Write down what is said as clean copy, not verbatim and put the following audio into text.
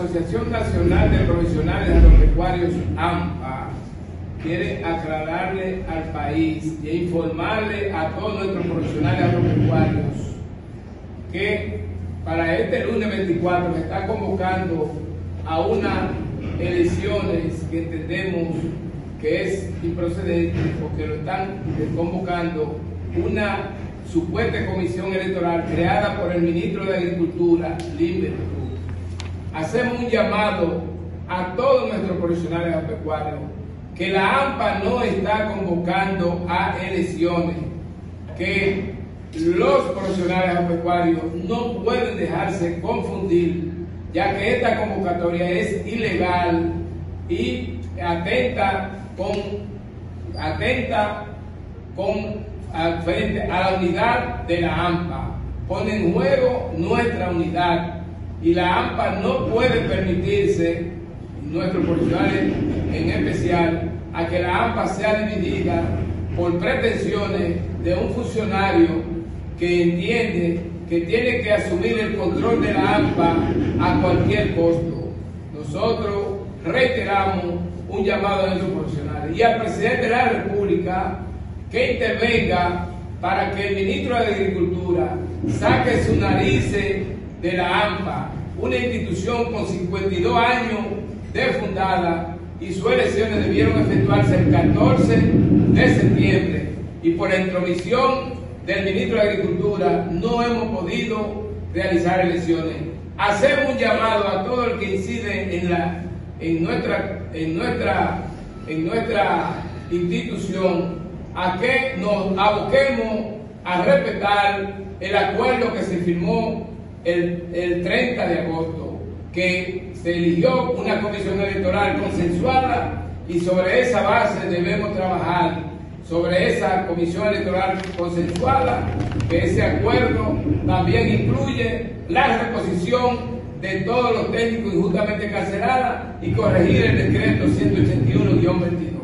Asociación Nacional de Profesionales Agropecuarios, ANPA, quiere aclararle al país e informarle a todos nuestros profesionales agropecuarios que para este lunes 24 se está convocando a unas elecciones que entendemos que es improcedente, porque lo están convocando una supuesta comisión electoral creada por el ministro de Agricultura, Limberto. Hacemos un llamado a todos nuestros profesionales agropecuarios que la ANPA no está convocando a elecciones, que los profesionales agropecuarios no pueden dejarse confundir, ya que esta convocatoria es ilegal y atenta frente a la unidad de la ANPA, pone en juego nuestra unidad y la ANPA no puede permitirse, nuestros profesionales en especial, a que la ANPA sea dividida por pretensiones de un funcionario que entiende que tiene que asumir el control de la ANPA a cualquier costo. Nosotros reiteramos un llamado a nuestros profesionales y al presidente de la República que intervenga para que el ministro de Agricultura saque sus narices de la ANPA, una institución con 52 años de fundada, y sus elecciones debieron efectuarse el 14 de septiembre y por la intromisión del ministro de Agricultura no hemos podido realizar elecciones. Hacemos un llamado a todo el que incide en nuestra institución a que nos aboquemos a respetar el acuerdo que se firmó el 30 de agosto, que se eligió una comisión electoral consensuada y sobre esa base debemos trabajar, sobre esa comisión electoral consensuada, que ese acuerdo también incluye la reposición de todos los técnicos injustamente carcelados y corregir el decreto 181-22.